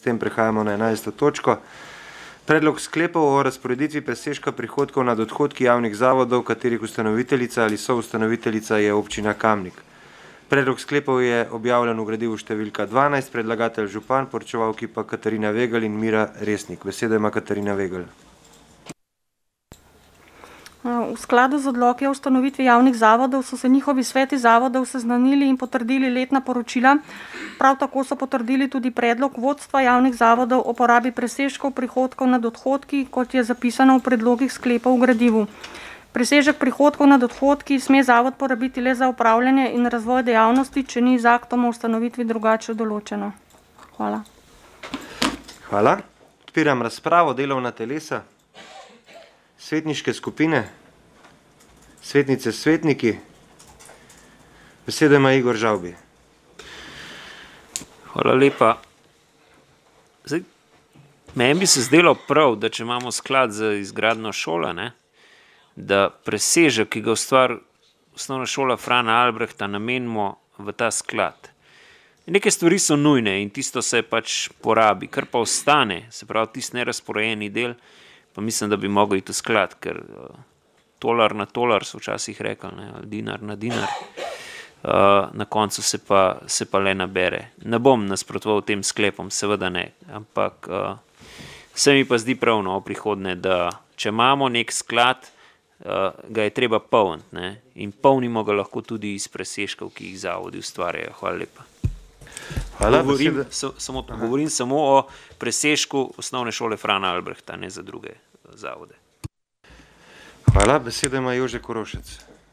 tem prehajamo na 11. točko. Predlog sklepov o razporeditvi presežka prihodkov nad odhodki javnih zavodov, katerih ustanoviteljica ali soustanoviteljica je občina Kamnik. Predlog sklepov je objavljen v gradivu številka 12, predlagatelj župan, poročevalki pa Katarina Vegelj in Mira Resnik. Besedo ima Katarina Vegelj. V skladu z odloki o ustanovitvi javnih zavodov so se njihovi sveti zavodov seznanili in potrdili letna poročila. Prav tako so potrdili tudi predlog vodstva javnih zavodov o porabi presežkov prihodkov nad odhodki, kot je zapisano v predlogih sklepov v gradivu. Presežek prihodkov nad odhodki sme zavod porabiti le za upravljanje in razvoj dejavnosti, če ni z aktom o ustanovitvi drugače določeno. Hvala. Hvala. Odpiram razpravo, delovna telesa. Svetniške skupine, svetnice, svetniki. Besedo ima Igor Žavbi. Hvala lepa. Zdaj, meni bi se zdelo prav, da če imamo sklad za izgradnjo šola, da presežek, ki ga ustvari osnovna šola Frana Albrehta, namenimo v ta sklad. Neke stvari so nujne in tisto se pač porabi, kar pa ostane, se pravi tisti nerazporejeni del, pa mislim, da bi mogel iti v sklad, ker tolar na tolar so včasih rekli, dinar na dinar, na koncu se pa le nabere. Ne bom nasprotoval tem sklepom, seveda ne, ampak se mi pa zdi pravno v prihodnje, da če imamo nek sklad, ga je treba polniti in polnimo ga lahko tudi iz presežkov, ki jih zavodi ustvarjajo. Hvala lepa. Govorim samo o presežku osnovne šole Frana Albrehta, ne za druge zavode. Hvala. Besedo ima Jože Korošec.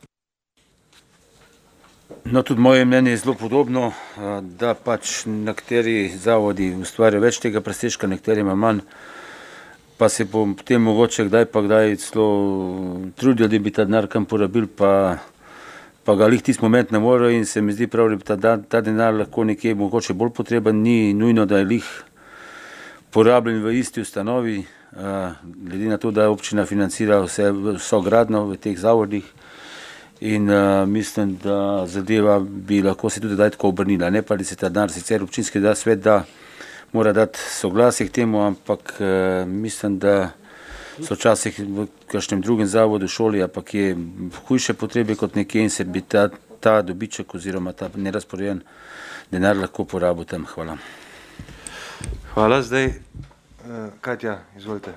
No, tudi moje mnenje je zelo podobno, da pač nekateri zavodi ustvarjajo več tega presežka, nekateri ima manj, pa se bom potem mogoče kdaj celo trudil, da bi ta denar kam porabil, pa ga lih tisti moment ne more in se mi zdi prav, da ta denar lahko nekje mogoče bolj potreben, ni nujno, da je lih porabljen v isti ustanovi, glede na to, da občina financira vso gradno v teh zavodih in mislim, da zadeva bi lahko se tudi tako obrnila, ne pa da se ta denar sicer občinski svet mora dati soglasje k temu, ampak mislim, da so včasih v kakšnem drugem zavodu, šoli, ampak je hujše potrebe kot nekje in se bi ta dobiček oziroma ta nerazporejen denar lahko porabil tam. Hvala. Hvala. Zdaj, Katja, izvolite.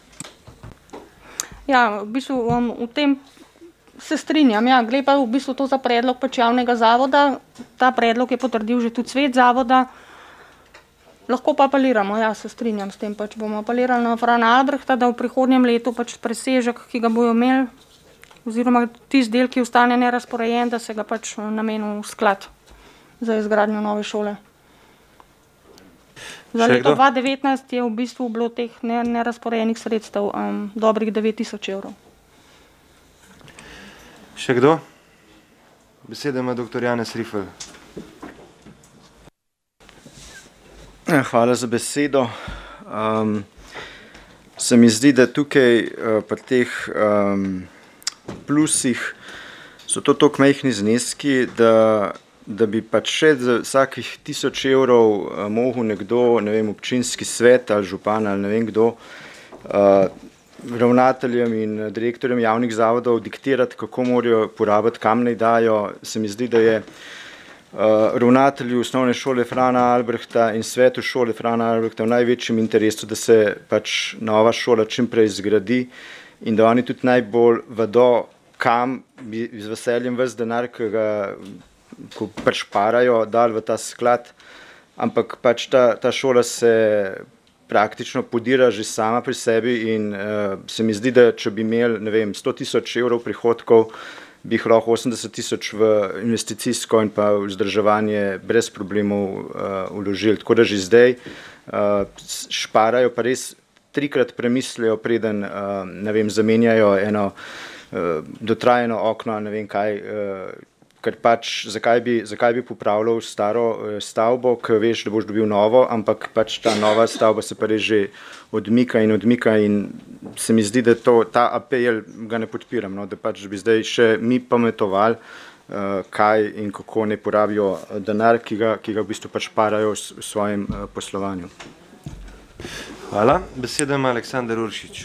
Ja, v bistvu v tem se strinjam. Ja, gre pa v bistvu to za predlog pač javnega zavoda. Ta predlog je potrdil že tudi svet zavoda. Lahko pa apeliramo, ja, se strinjam s tem, pač bomo apelirali na Frana Albrehta, da v prihodnjem letu pač presežek, ki ga bojo imeli, oziroma tisti del, ki ostane nerazporejen, da se ga pač namenil v sklad za izgradnjo nove šole. Za leto 2019 je v bistvu bilo teh nerazporejenih sredstev dobrih 9.000 evrov. Še kdo? Besedo ima dr. Janez Rifel. Hvala za besedo. Se mi zdi, da tukaj pri teh plusih so to toliko majhni zneski, da bi pač še za vsakih 1000 evrov mogel nekdo, ne vem, občinski svet ali župan ali ne vem kdo, ravnateljem in direktorjem javnih zavodov diktirati, kako morajo porabiti, kam naj dajo. Se mi zdi, da je ravnatelju osnovne šole Frana Albrehta in svetu šole Frana Albrehta v največjem interesu, da se pač nova šola čim prej zgradi in da oni tudi najbolj vedo, kam bi z veseljem ves denar, ki ga prešparajo, dali v ta sklad, ampak pač ta šola se praktično podira že sama pri sebi in se mi zdi, da če bi imeli, ne vem, 100.000 evrov prihodkov, bi jih lahko 80.000 v investicijsko in pa vzdrževanje brez problemov vložili. Tako da že zdaj šparajo, pa res trikrat premislijo, preden, ne vem, zamenjajo eno dotrajeno okno, ne vem kaj, ker pač zakaj bi popravljal staro stavbo, ker veš, da boš dobil novo, ampak pač ta nova stavba se pa res že odmika in se mi zdi, da ta apel ga ne podpiram, no, da pač bi zdaj še mi pametovali, kaj in kako ne porabijo denar, ki ga v bistvu pač šparajo v svojem poslovanju. Hvala. Besedo ima Aleksander Uršič.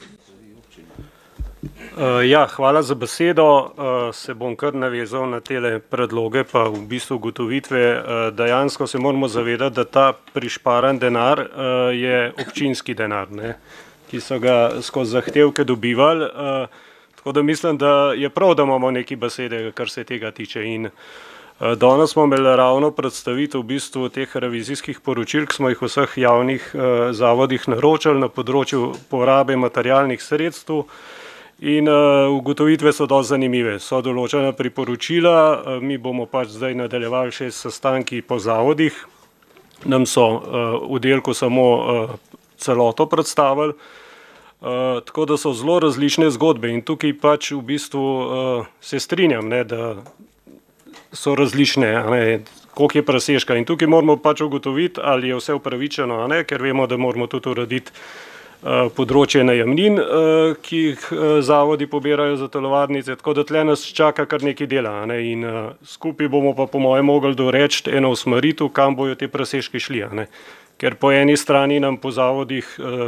Ja, hvala za besedo. Se bom kar navezal na tele predloge, pa v bistvu ugotovitve. Dejansko se moramo zavedati, da ta prišparan denar je občinski denar, ne, ki so ga skozi zahtevke dobivali. Tako da mislim, da je prav, da imamo neki besede, kar se tega tiče. In danes smo imeli ravno predstavitev v bistvu teh revizijskih poročil, ki smo jih v vseh javnih zavodih naročali na področju porabe materialnih sredstev. In ugotovitve so dosti zanimive. So določena priporočila, mi bomo pač zdaj nadaljevali še s sestanki po zavodih. Nam so v delku samo celoto predstavili. Tako da so zelo različne zgodbe in tukaj pač v bistvu se strinjam, ne, da so različne, ne, koliko je presežka. In tukaj moramo pač ugotoviti, ali je vse upravičeno, ne, ker vemo, da moramo tudi urediti področje najemnin, ki jih zavodi pobirajo za telovadnice, tako da tle nas čaka kar nekaj dela, ne, in skupaj bomo pa po mojem mogli doreči eno usmeritev, kam bojo te presežki šli, ne. Ker po eni strani nam po zavodih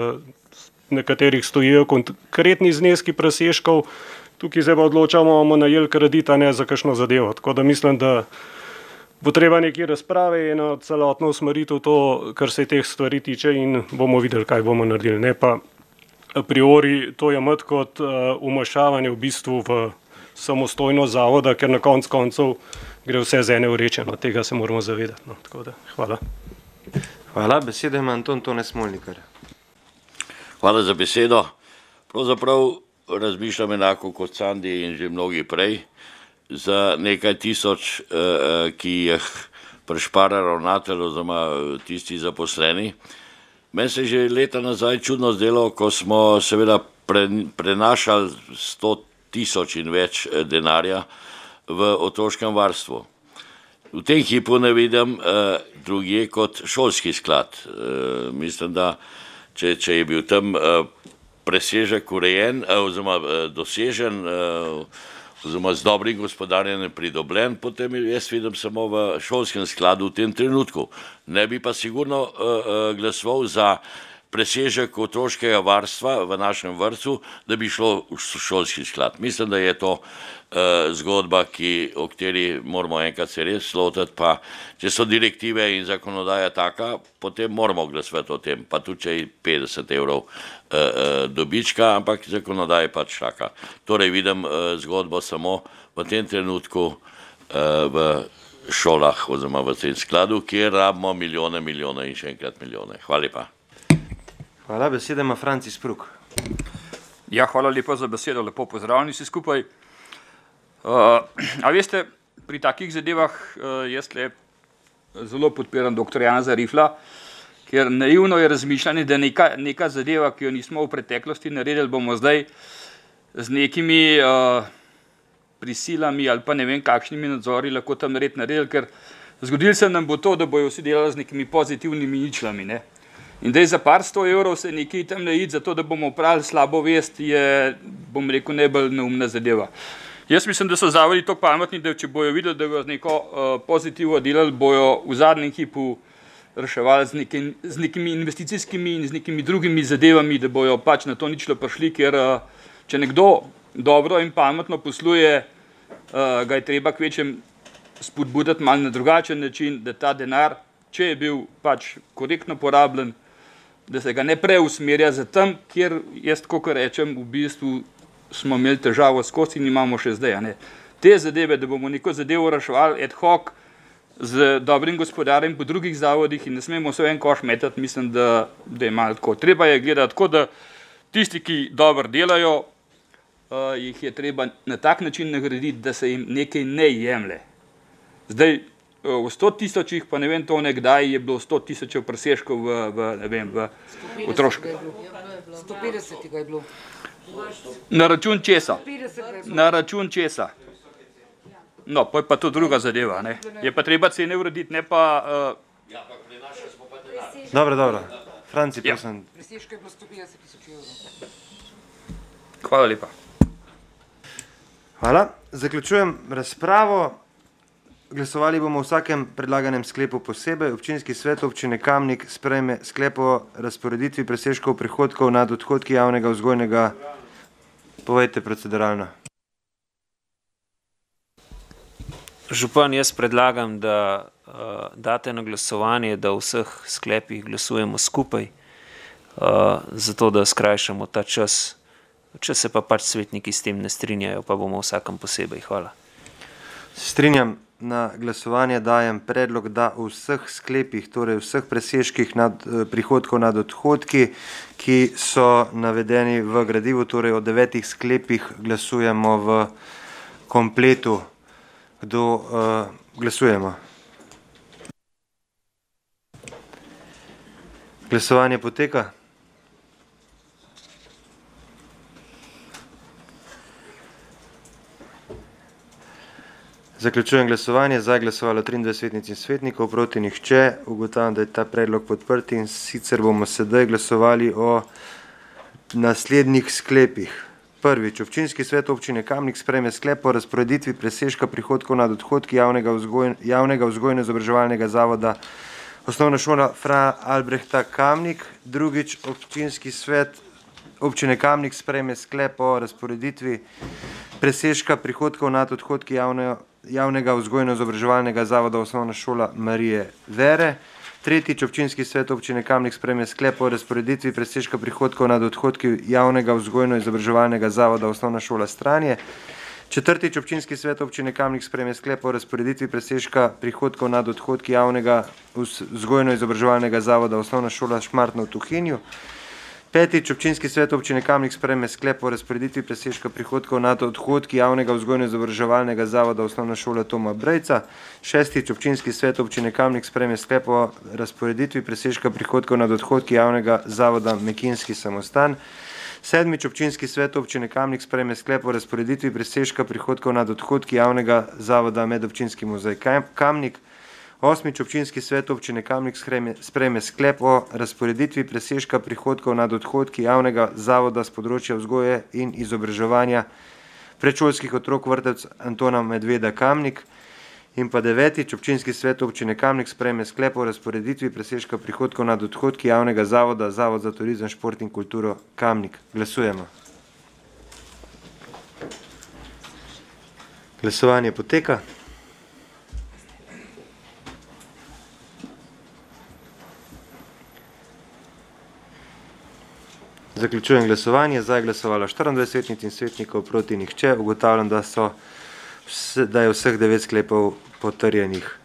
nekaterih stojijo konkretni zneski presežkov, tukaj zdaj pa odločamo, bomo najeli kredit, a ne za kakšno zadevo, tako da mislim, da bo treba nekaj razprave in celotno usmeritev to, kar se teh stvari tiče in bomo videli, kaj bomo naredili. Ne pa a priori to jemati kot vmešavanje v bistvu v samostojnost zavoda, ker na koncu koncev gre vse z ene vreče, no, tega se moramo zavedati. No, tako da, hvala. Hvala. Besedo ima Anton Tone Smolnikar. Hvala za besedo. Pravzaprav razmišljam enako kot Sandi in že mnogi prej. Za nekaj tisoč, ki jih prešpara ravnatelj oziroma tisti zaposleni. Meni se že leta nazaj čudno zdelo, ko smo seveda prenašali 100.000 in več denarja v otroškem varstvu. V tem hipu ne vidim drugje kot šolski sklad. Mislim, da če je bil tam presežek urejen oziroma dosežen, oziroma z dobrim gospodarjenjem pridobljen, potem jaz vidim samo v šolskem skladu v tem trenutku. Ne bi pa sigurno glasoval za presežek otroškega varstva v našem vrtcu, da bi šlo v šolski sklad. Mislim, da je to zgodba, o kateri moramo enkrat se res lotiti, pa če so direktive in zakonodaja taka, potem moramo glasovati o tem, pa tudi če je 50 evrov dobička, ampak zakonodaja je pač taka. Torej vidim zgodbo samo v tem trenutku v šolah oziroma v tem skladu, kjer rabimo milijone in še enkrat milijone. Hvala lepa. Hvala. Besedo ima Francis Pruk. Ja, hvala lepa za besedo, lepo pozdravljeni vsi skupaj. A veste, pri takih zadevah jaz le zelo podpiram dr. Janeza Rifla, ker naivno je razmišljanje, da neka zadeva, ki jo nismo v preteklosti naredili, bomo zdaj z nekimi prisilami ali pa ne vem kakšnimi nadzori lahko tam naredili, ker zgodilo se nam bo to, da bojo vsi delali z nekimi pozitivnimi ničlami, ne. In da je za par 100 evrov se nekaj tam narediti, zato da bomo opravili slabo vest, je, bom rekel, najbolj neumna zadeva. Jaz mislim, da so zavodi tako pametni, da če bojo videli, da bojo z neko pozitivo delali, bojo v zadnjem hipu reševali z nekimi investicijskimi in z nekimi drugimi zadevami, da bojo pač na to ničlo prišli, ker če nekdo dobro in pametno posluje, ga je treba kvečem spodbuditi malo na drugačen način, da ta denar, če je bil pač korektno porabljen, da se ga ne preusmerja za tam, kjer jaz tako rečem, v bistvu smo imeli težavo skozi in imamo še zdaj. Ne. Te zadeve, da bomo neko zadevo reševali ad hoc z dobrim gospodarjem po drugih zavodih in ne smemo se v en koš metati, mislim, da je malo tako. Treba je gledati tako, da tisti, ki dobro delajo, jih je treba na tak način nagraditi, da se jim nekaj ne jemlje. Zdaj, v 100.000, pa ne vem to nekdaj, je bilo 100.000 presežkov v otroškem. 150 je bilo. Na račun česa? Na račun česa? No, pa je pa to druga zadeva, ne. Je pa treba cene urediti, ne pa... Ja, pa prinašali smo pa denar. Dobro. Franci, prosim. Presežka je bilo 150.000 evrov. Hvala lepa. Hvala. Zaključujem razpravo. Glasovali bomo o vsakem predlaganem sklepu posebej. Občinski svet občine Kamnik sprejme sklep o razporeditvi presežkov prihodkov nad odhodki javnega vzgojnega. Povejte proceduralno. Župan, jaz predlagam, da date na glasovanje, da v vseh sklepih glasujemo skupaj, zato da skrajšamo ta čas. Če se pa pač svetniki s tem ne strinjajo, pa bomo vsakem posebej. Hvala. Strinjam. Na glasovanje dajem predlog, da v vseh sklepih, torej vseh presežkih prihodkov nad odhodki, ki so navedeni v gradivu, torej o 9 sklepih, glasujemo v kompletu. Kdo glasujemo? Glasovanje poteka. Zaključujem glasovanje. Za je glasovalo 23 svetnic in svetnikov, proti nihče. Ugotavljam, da je ta predlog podprt in sicer bomo sedaj glasovali o naslednjih sklepih. Prvič, občinski svet občine Kamnik sprejme sklep o razporeditvi presežka prihodkov nad odhodki javnega vzgojno-izobraževalnega zavoda Osnovna šola Fra Albrehta Kamnik. Drugič, občinski svet občine Kamnik sprejme sklep o razporeditvi presežka prihodkov nad odhodki javnega vzgojno-izobraževalnega zavoda Osnovna šola Marije Vere. Tretjič, občinski svet občine Kamnik sprejme sklep o razporeditvi presežka prihodkov nad odhodki javnega vzgojno-izobraževalnega zavoda Osnovna šola Stranje. Četrtič, občinski svet občine Kamnik sprejme sklep o razporeditvi presežka prihodkov nad odhodki javnega vzgojno-izobraževalnega zavoda Osnovna šola Šmartno v Tuhinju. Petič, občinski svet občine Kamnik sprejme sklep o razporeditvi presežka prihodkov nad odhodki javnega vzgojno-izobraževalnega zavoda Osnovna šola Toma Brejca. Šestič, občinski svet občine Kamnik sprejme sklep o razporeditvi presežka prihodkov nad odhodki javnega zavoda Mekinski samostan. Sedmič, občinski svet občine Kamnik sprejme sklep o razporeditvi presežka prihodkov nad odhodki javnega zavoda Medobčinski muzej Kamnik. Osmič, občinski svet občine Kamnik sprejme sklep o razporeditvi presežka prihodkov nad odhodki javnega zavoda z področja vzgoje in izobraževanja predšolskih otrok vrtec Antona Medveda Kamnik. In pa devetič, občinski svet občine Kamnik sprejme sklep o razporeditvi presežka prihodkov nad odhodki javnega zavoda Zavod za turizem, šport in kulturo Kamnik. Glasujemo. Glasovanje poteka. Zaključujem glasovanje. Za je glasovalo 24 svetnic in svetnikov, proti nihče. Ugotavljam, da je vseh 9 sklepov potrjenih.